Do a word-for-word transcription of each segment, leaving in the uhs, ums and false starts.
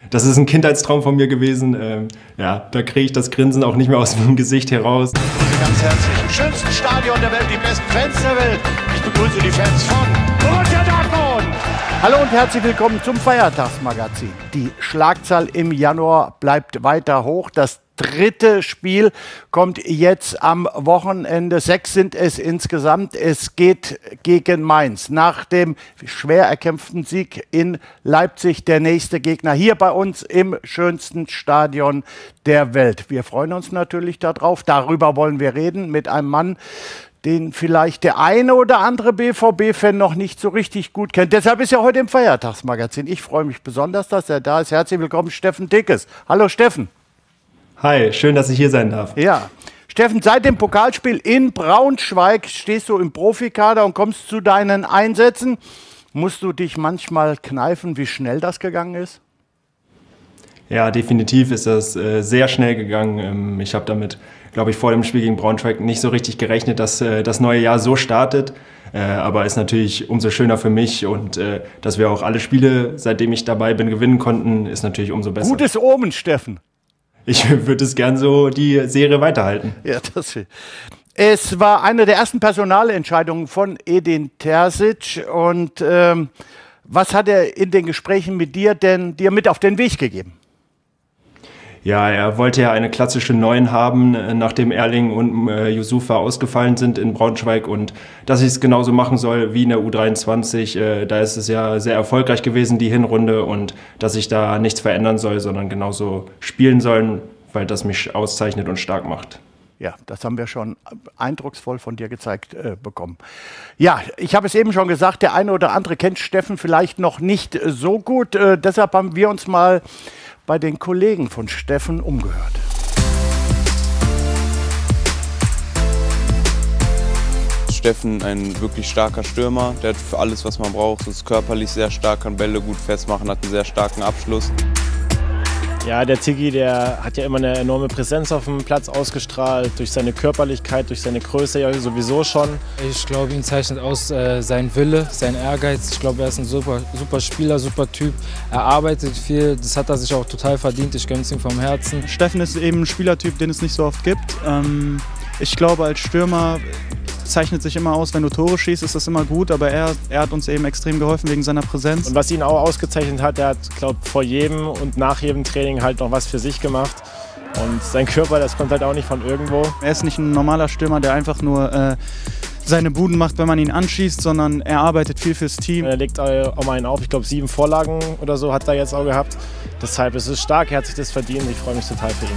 das ist ein Kindheitstraum von mir gewesen. Ähm, ja, da kriege ich das Grinsen auch nicht mehr aus dem Gesicht heraus. Ganz herzlich. Im schönsten Stadion der Welt, die besten Fans der Welt. Ich begrüße die Fans von Borussia Dortmund. Hallo und herzlich willkommen zum Feiertagsmagazin. Die Schlagzahl im Januar bleibt weiter hoch. Das dritte Spiel kommt jetzt am Wochenende. Sechs sind es insgesamt. Es geht gegen Mainz. Nach dem schwer erkämpften Sieg in Leipzig der nächste Gegner hier bei uns im schönsten Stadion der Welt. Wir freuen uns natürlich darauf. Darüber wollen wir reden mit einem Mann, den vielleicht der eine oder andere B V B-Fan noch nicht so richtig gut kennt. Deshalb ist er heute im Feiertagsmagazin. Ich freue mich besonders, dass er da ist. Herzlich willkommen, Steffen Dickes. Hallo Steffen. Hi, schön, dass ich hier sein darf. Ja, Steffen, seit dem Pokalspiel in Braunschweig stehst du im Profikader und kommst zu deinen Einsätzen. Musst du dich manchmal kneifen, wie schnell das gegangen ist? Ja, definitiv ist das äh, sehr schnell gegangen. Ähm, ich habe damit, glaube ich, vor dem Spiel gegen Braunschweig nicht so richtig gerechnet, dass äh, das neue Jahr so startet. Äh, aber ist natürlich umso schöner für mich und äh, dass wir auch alle Spiele, seitdem ich dabei bin, gewinnen konnten, ist natürlich umso besser. Gutes Omen, Steffen. Ich würde es gern so die Serie weiterhalten. Ja, das Es war eine der ersten Personalentscheidungen von Edin Terzic. Und ähm, was hat er in den Gesprächen mit dir denn dir mit auf den Weg gegeben? Ja, er wollte ja eine klassische Neun haben, nachdem Erling und äh, Yusufa ausgefallen sind in Braunschweig, und dass ich es genauso machen soll wie in der U dreiundzwanzig. Äh, da ist es ja sehr erfolgreich gewesen, die Hinrunde, und dass ich da nichts verändern soll, sondern genauso spielen sollen, weil das mich auszeichnet und stark macht. Ja, das haben wir schon eindrucksvoll von dir gezeigt äh, bekommen. Ja, ich habe es eben schon gesagt, der eine oder andere kennt Steffen vielleicht noch nicht so gut. Äh, deshalb haben wir uns mal bei den Kollegen von Steffen umgehört. Steffen, ein wirklich starker Stürmer, der hat für alles, was man braucht, ist körperlich sehr stark, kann Bälle gut festmachen, hat einen sehr starken Abschluss. Ja, der Tiggy, der hat ja immer eine enorme Präsenz auf dem Platz ausgestrahlt, durch seine Körperlichkeit, durch seine Größe ja sowieso schon. Ich glaube, ihn zeichnet aus äh, sein Wille, sein Ehrgeiz. Ich glaube, er ist ein super, super Spieler, super Typ. Er arbeitet viel, das hat er sich auch total verdient. Ich gönne es ihm vom Herzen. Steffen ist eben ein Spielertyp, den es nicht so oft gibt. Ähm, ich glaube, als Stürmer zeichnet sich immer aus, wenn du Tore schießt, ist das immer gut, aber er, er hat uns eben extrem geholfen wegen seiner Präsenz. Und was ihn auch ausgezeichnet hat, er hat, glaube ich, vor jedem und nach jedem Training halt noch was für sich gemacht. Und sein Körper, das kommt halt auch nicht von irgendwo. Er ist nicht ein normaler Stürmer, der einfach nur äh, seine Buden macht, wenn man ihn anschießt, sondern er arbeitet viel fürs Team. Er legt auch mal einen auf, ich glaube sieben Vorlagen oder so hat er jetzt auch gehabt. Deshalb ist es stark, er hat sich das verdient, ich freue mich total für ihn.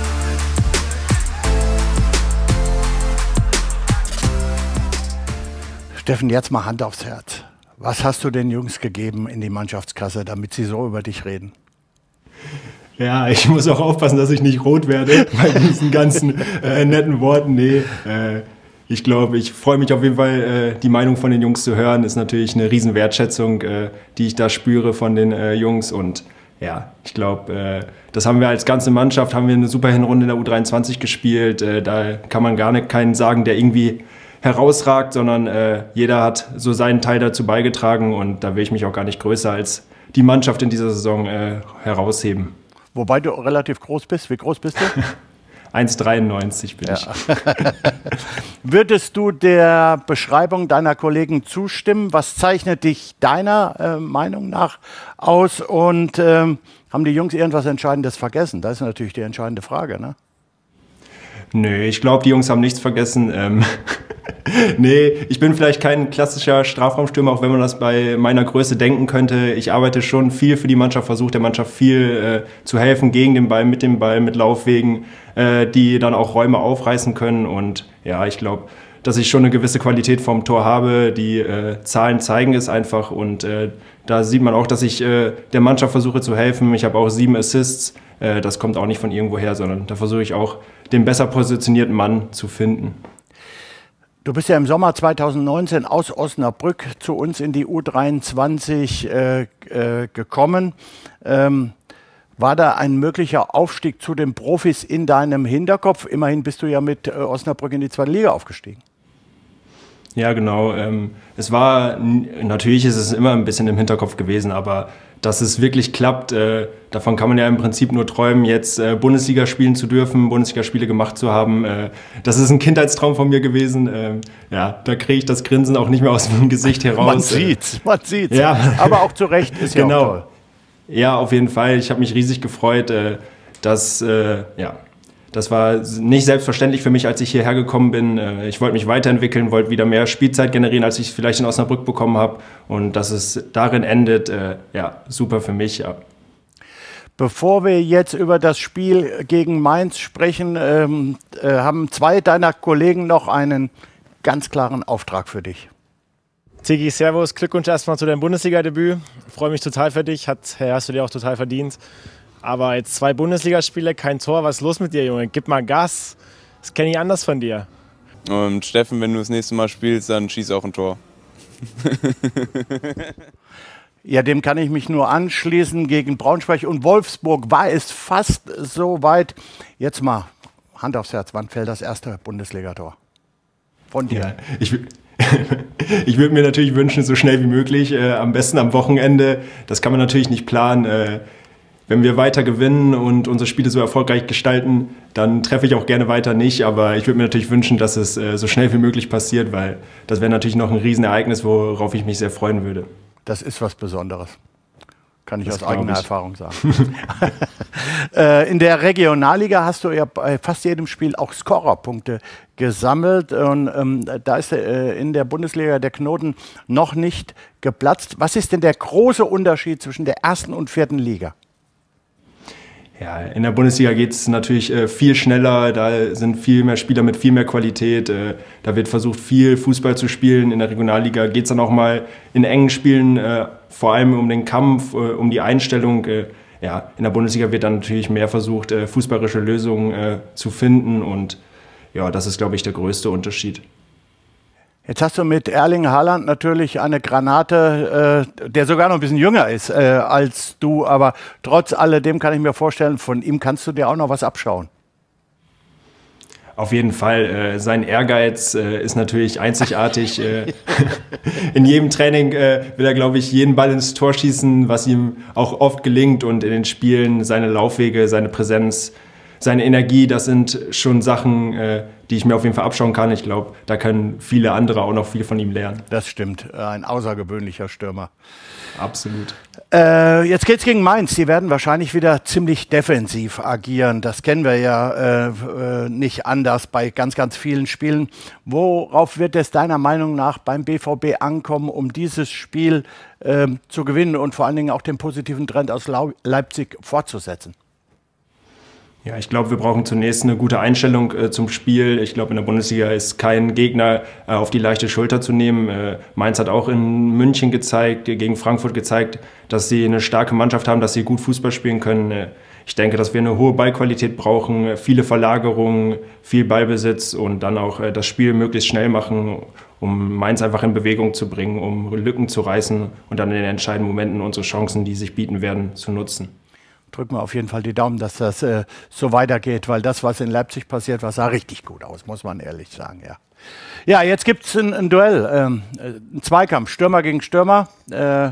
Steffen, jetzt mal Hand aufs Herz. Was hast du den Jungs gegeben in die Mannschaftskasse, damit sie so über dich reden? Ja, ich muss auch aufpassen, dass ich nicht rot werde bei diesen ganzen äh, netten Worten. Nee, äh, ich glaube, ich freue mich auf jeden Fall, äh, die Meinung von den Jungs zu hören. Ist natürlich eine riesen Wertschätzung, äh, die ich da spüre von den äh, Jungs. Und ja, ich glaube, äh, das haben wir als ganze Mannschaft, haben wir eine super Hinrunde in der U dreiundzwanzig gespielt. Äh, da kann man gar nicht keinen sagen, der irgendwie herausragt, sondern äh, jeder hat so seinen Teil dazu beigetragen, und da will ich mich auch gar nicht größer als die Mannschaft in dieser Saison äh, herausheben. Wobei du relativ groß bist. Wie groß bist du? eins Komma dreiundneunzig bin ja. ich. Würdest du der Beschreibung deiner Kollegen zustimmen? Was zeichnet dich deiner äh, Meinung nach aus? Und ähm, haben die Jungs irgendwas Entscheidendes vergessen? Das ist natürlich die entscheidende Frage, ne? Nö, ich glaube, die Jungs haben nichts vergessen. Ähm, nee, ich bin vielleicht kein klassischer Strafraumstürmer, auch wenn man das bei meiner Größe denken könnte. Ich arbeite schon viel für die Mannschaft, versuche der Mannschaft viel äh, zu helfen, gegen den Ball, mit dem Ball, mit Laufwegen, äh, die dann auch Räume aufreißen können. Und ja, ich glaube, dass ich schon eine gewisse Qualität vom Tor habe. Die äh, Zahlen zeigen es einfach, und äh, da sieht man auch, dass ich äh, der Mannschaft versuche zu helfen. Ich habe auch sieben Assists. Äh, das kommt auch nicht von irgendwoher, sondern da versuche ich auch, den besser positionierten Mann zu finden. Du bist ja im Sommer zweitausendneunzehn aus Osnabrück zu uns in die U dreiundzwanzig äh, äh, gekommen. Ähm, war da ein möglicher Aufstieg zu den Profis in deinem Hinterkopf? Immerhin bist du ja mit äh, Osnabrück in die zweite Liga aufgestiegen. Ja, genau. Ähm, es war, natürlich ist es immer ein bisschen im Hinterkopf gewesen, aber dass es wirklich klappt, äh, davon kann man ja im Prinzip nur träumen, jetzt äh, Bundesliga spielen zu dürfen, Bundesligaspiele gemacht zu haben. Äh, das ist ein Kindheitstraum von mir gewesen. Äh, ja, da kriege ich das Grinsen auch nicht mehr aus dem Gesicht heraus. Man sieht's, man sieht's. Ja. Aber auch zu Recht ist genau. ja auch toll. Ja, auf jeden Fall. Ich habe mich riesig gefreut, äh, dass, äh, ja, das war nicht selbstverständlich für mich, als ich hierher gekommen bin. Äh, ich wollte mich weiterentwickeln, wollte wieder mehr Spielzeit generieren, als ich vielleicht in Osnabrück bekommen habe. Und dass es darin endet, äh, ja, super für mich. Ja. Bevor wir jetzt über das Spiel gegen Mainz sprechen, ähm, äh, haben zwei deiner Kollegen noch einen ganz klaren Auftrag für dich. Tiki, servus, Glückwunsch erstmal zu deinem Bundesliga-Debüt. Freue mich total für dich, Hat, hast du dir auch total verdient. Aber jetzt zwei Bundesligaspiele, kein Tor, was ist los mit dir, Junge? Gib mal Gas, das kenne ich anders von dir. Und Steffen, wenn du das nächste Mal spielst, dann schieß auch ein Tor. Ja, dem kann ich mich nur anschließen. Gegen Braunschweig und Wolfsburg war es fast so weit. Jetzt mal Hand aufs Herz, wann fällt das erste Bundesligator von dir? Ja, ich ich würde mir natürlich wünschen, so schnell wie möglich, äh, am besten am Wochenende. Das kann man natürlich nicht planen. Äh, wenn wir weiter gewinnen und unsere Spiele so erfolgreich gestalten, dann treffe ich auch gerne weiter nicht. Aber ich würde mir natürlich wünschen, dass es äh, so schnell wie möglich passiert, weil das wäre natürlich noch ein Riesenereignis, worauf ich mich sehr freuen würde. Das ist was Besonderes. Kann ich Das aus eigener ich. Erfahrung sagen. äh, in der Regionalliga hast du ja bei fast jedem Spiel auch Scorerpunkte gesammelt. Und ähm, da ist äh, in der Bundesliga der Knoten noch nicht geplatzt. Was ist denn der große Unterschied zwischen der ersten und vierten Liga? Ja, in der Bundesliga geht es natürlich äh, viel schneller, da sind viel mehr Spieler mit viel mehr Qualität, äh, da wird versucht, viel Fußball zu spielen. In der Regionalliga geht es dann auch mal in engen Spielen äh, vor allem um den Kampf, äh, um die Einstellung. Äh, ja, in der Bundesliga wird dann natürlich mehr versucht, äh, fußballerische Lösungen äh, zu finden und ja, das ist, glaube ich, der größte Unterschied. Jetzt hast du mit Erling Haaland natürlich eine Granate, äh, der sogar noch ein bisschen jünger ist äh, als du, aber trotz alledem kann ich mir vorstellen, von ihm kannst du dir auch noch was abschauen. Auf jeden Fall. Äh, sein Ehrgeiz äh, ist natürlich einzigartig. äh, in jedem Training äh, will er, glaube ich, jeden Ball ins Tor schießen, was ihm auch oft gelingt und in den Spielen seine Laufwege, seine Präsenz, seine Energie, das sind schon Sachen, äh, die ich mir auf jeden Fall abschauen kann. Ich glaube, da können viele andere auch noch viel von ihm lernen. Das stimmt, ein außergewöhnlicher Stürmer. Absolut. Äh, jetzt geht's gegen Mainz. Die werden wahrscheinlich wieder ziemlich defensiv agieren. Das kennen wir ja äh, äh, nicht anders bei ganz, ganz vielen Spielen. Worauf wird es deiner Meinung nach beim B V B ankommen, um dieses Spiel äh, zu gewinnen und vor allen Dingen auch den positiven Trend aus Lau- Leipzig fortzusetzen? Ja, ich glaube, wir brauchen zunächst eine gute Einstellung äh, zum Spiel. Ich glaube, in der Bundesliga ist kein Gegner äh, auf die leichte Schulter zu nehmen. Äh, Mainz hat auch in München gezeigt, gegen Frankfurt gezeigt, dass sie eine starke Mannschaft haben, dass sie gut Fußball spielen können. Äh, ich denke, dass wir eine hohe Ballqualität brauchen, äh, viele Verlagerungen, viel Ballbesitz und dann auch äh, das Spiel möglichst schnell machen, um Mainz einfach in Bewegung zu bringen, um Lücken zu reißen und dann in den entscheidenden Momenten unsere Chancen, die sich bieten werden, zu nutzen. Drücken wir auf jeden Fall die Daumen, dass das äh, so weitergeht, weil das, was in Leipzig passiert war, sah richtig gut aus, muss man ehrlich sagen. Ja, ja, jetzt gibt es ein, ein Duell, ähm, ein Zweikampf, Stürmer gegen Stürmer. Äh,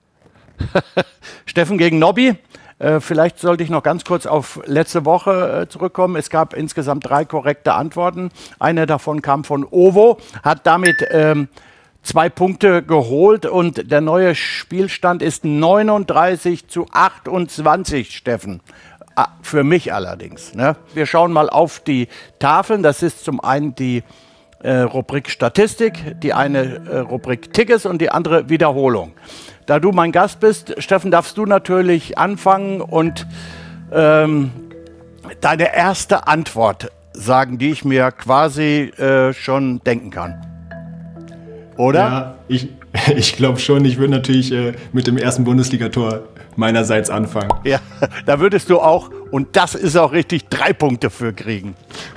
Steffen gegen Nobby. Äh, vielleicht sollte ich noch ganz kurz auf letzte Woche äh, zurückkommen. Es gab insgesamt drei korrekte Antworten. Eine davon kam von Ovo, hat damit ähm, zwei Punkte geholt und der neue Spielstand ist neununddreißig zu achtundzwanzig, Steffen. Ah, für mich allerdings. Ne? Wir schauen mal auf die Tafeln. Das ist zum einen die äh, Rubrik Statistik, die eine äh, Rubrik Tickets und die andere Wiederholung. Da du mein Gast bist, Steffen, darfst du natürlich anfangen und ähm, deine erste Antwort sagen, die ich mir quasi äh, schon denken kann. Oder? Ja, ich, ich glaube schon. Ich würde natürlich äh, mit dem ersten Bundesligator meinerseits anfangen. Ja, da würdest du auch, und das ist auch richtig, drei Punkte für kriegen.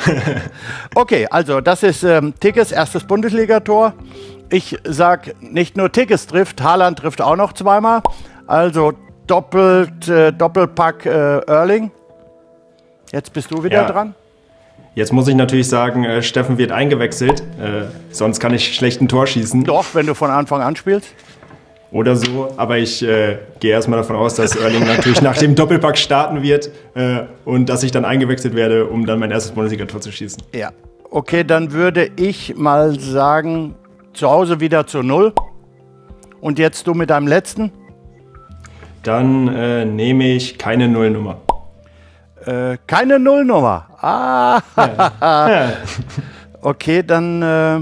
Okay, also das ist ähm, Tickets erstes Bundesligator. Ich sag, nicht nur Tickets trifft, Haaland trifft auch noch zweimal. Also doppelt, äh, Doppelpack äh, Erling. Jetzt bist du wieder Ja. dran. Jetzt muss ich natürlich sagen, äh, Steffen wird eingewechselt, äh, sonst kann ich schlecht ein Tor schießen. Doch, wenn du von Anfang an spielst. oder so. Aber ich äh, gehe erstmal davon aus, dass Erling natürlich nach dem Doppelpack starten wird äh, und dass ich dann eingewechselt werde, um dann mein erstes Bundesliga-Tor zu schießen. Ja, okay, dann würde ich mal sagen, zu Hause wieder zu null. Und jetzt du mit deinem letzten? Dann äh, nehme ich keine Nullnummer. Äh, keine Nullnummer. Ah, Ja. Ja. Okay, dann... Äh,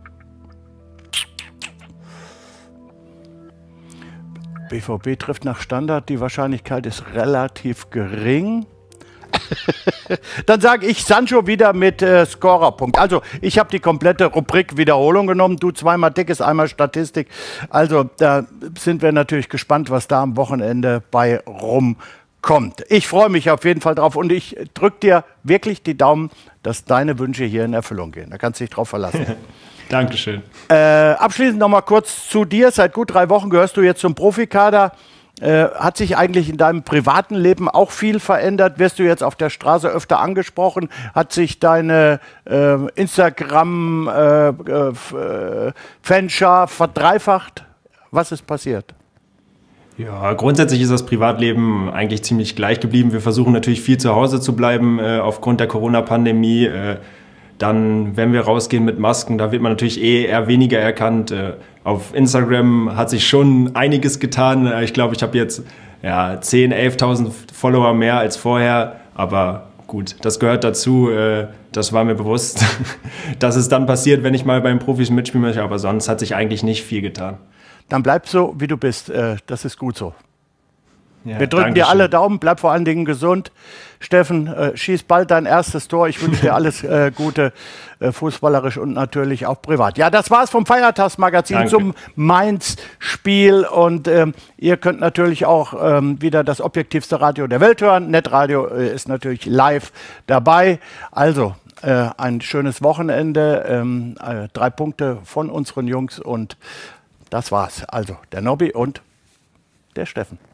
B V B trifft nach Standard, die Wahrscheinlichkeit ist relativ gering. Dann sage ich Sancho wieder mit äh, Scorerpunkt. Also ich habe die komplette Rubrik Wiederholung genommen, du zweimal Dickes, einmal Statistik. Also da sind wir natürlich gespannt, was da am Wochenende bei rumkommt. Ich freue mich auf jeden Fall drauf und ich drücke dir wirklich die Daumen, dass deine Wünsche hier in Erfüllung gehen. Da kannst du dich drauf verlassen. Dankeschön. Äh, abschließend noch mal kurz zu dir. Seit gut drei Wochen gehörst du jetzt zum Profikader. Äh, hat sich eigentlich in deinem privaten Leben auch viel verändert? Wirst du jetzt auf der Straße öfter angesprochen? Hat sich deine äh, Instagram-Fanschar äh, äh, verdreifacht? Was ist passiert? Ja, grundsätzlich ist das Privatleben eigentlich ziemlich gleich geblieben. Wir versuchen natürlich viel zu Hause zu bleiben äh, aufgrund der Corona-Pandemie. Äh, Dann, wenn wir rausgehen mit Masken, da wird man natürlich eh eher weniger erkannt. Auf Instagram hat sich schon einiges getan. Ich glaube, ich habe jetzt ja, zehntausend, elftausend Follower mehr als vorher. Aber gut, das gehört dazu. Das war mir bewusst, dass es dann passiert, wenn ich mal beim Profis mitspielen möchte. Aber sonst hat sich eigentlich nicht viel getan. Dann bleib so, wie du bist. Das ist gut so. Ja, wir drücken dir alle Daumen, bleib vor allen Dingen gesund. Steffen, äh, schieß bald dein erstes Tor. Ich wünsche dir alles äh, Gute, äh, fußballerisch und natürlich auch privat. Ja, das war's vom Feiertagsmagazin Danke. Zum Mainz-Spiel. Und ähm, ihr könnt natürlich auch ähm, wieder das objektivste Radio der Welt hören. Netradio äh, ist natürlich live dabei. Also, äh, ein schönes Wochenende. Ähm, äh, drei Punkte von unseren Jungs und das war's. Also, der Nobby und der Steffen.